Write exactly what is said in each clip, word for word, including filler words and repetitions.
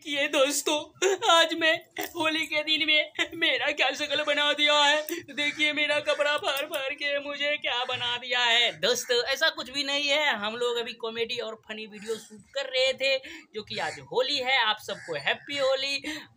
कि ये दोस्तों आज मैं होली के दिन में मेरा क्या शक्ल बना दिया है। देखिए मेरा कपड़ा फाड़ फाड़ के मुझे क्या बना दिया है। दोस्तों ऐसा कुछ भी नहीं है, हम लोग अभी कॉमेडी और फनी वीडियो शूट कर रहे थे जो कि आज होली है। आप सबको हैप्पी होली,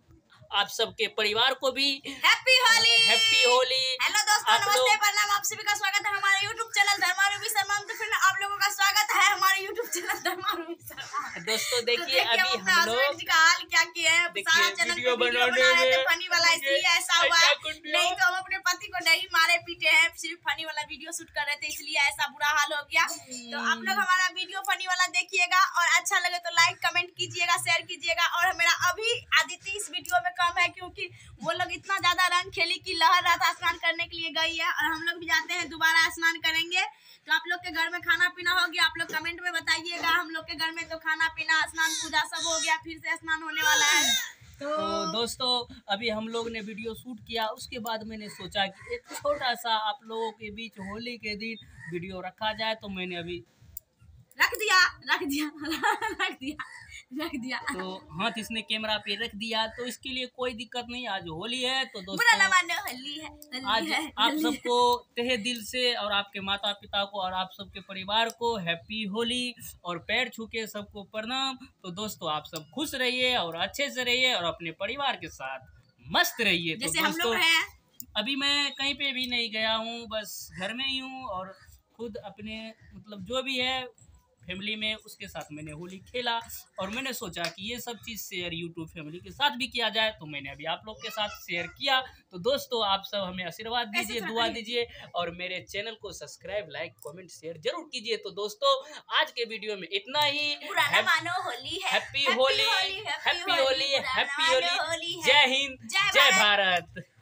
आप सबके परिवार को भी happy Holi. Happy Holi. Hello दोस्तों, नमस्ते, प्रणाम। आप सभी का स्वागत है हमारे यूट्यूब चैनल धर्मारूपी शर्मा। तो फिर आप लोगों का स्वागत है हमारे यूट्यूब चैनल धर्मारूपी शर्मा। दोस्तों देखिए तो अभी हम लोग का हाल क्या किया है, सारा चैनल वीडियो बना रहे थे फनी वाला, इसलिए ऐसा हुआ है। नहीं तो हम अपने पति को नहीं मारे पीटे हैं, सिर्फ फनी वाला वीडियो शूट कर रहे थे, इसलिए ऐसा बुरा हाल हो गया। तो आप लोग हमारा वीडियो फनी वाला देखिएगा और अच्छा लगे तो लाइक कमेंट कीजिएगा, शेयर कीजिएगा। और मेरा अभी आदित्य इस वीडियो में कम है क्योंकि वो लोग इतना ज्यादा रंग खेली की लहर रात स्नान करने के लिए गई है और हम लोग भी जाते हैं, दोबारा स्नान करेंगे। तो आप लोग के घर में खाना पीना हो गया, आप लोग कमेंट में बताइएगा। हम लोग के घर में तो खाना पीना स्नान पूजा सब हो गया, फिर से स्नान होने वाला है। तो, तो दोस्तों अभी हम लोग ने वीडियो शूट किया, उसके बाद मैंने सोचा कि एक छोटा सा आप लोगों के बीच होली के दिन वीडियो रखा जाए। तो मैंने अभी रख दिया रख दिया रख दिया रख दिया तो हाथ इसने कैमरा पे रख दिया। तो इसके लिए कोई दिक्कत नहीं, आज होली है। तो दोस्तों होली है, होली आज है, आप सबको तहे दिल से और आपके माता पिता को और आप सबके परिवार को हैप्पी होली और पैर छू के सबको प्रणाम। तो दोस्तों आप सब खुश रहिए और अच्छे से रहिए और अपने परिवार के साथ मस्त रहिए। तो दोस्तों अभी मैं कहीं पे भी नहीं गया हूँ, बस घर में ही हूँ और खुद अपने मतलब जो भी है फैमिली में उसके साथ मैंने होली खेला। और मैंने सोचा कि ये सब चीज़ शेयर यूट्यूब फैमिली के साथ भी किया जाए, तो मैंने अभी आप लोग के साथ शेयर किया। तो दोस्तों आप सब हमें आशीर्वाद दीजिए, दुआ दीजिए और मेरे चैनल को सब्सक्राइब लाइक कमेंट शेयर जरूर कीजिए। तो दोस्तों आज के वीडियो में इतना ही। होली है, happy Holi, happy Holi, happy Holi. जय हिंद, जय भारत।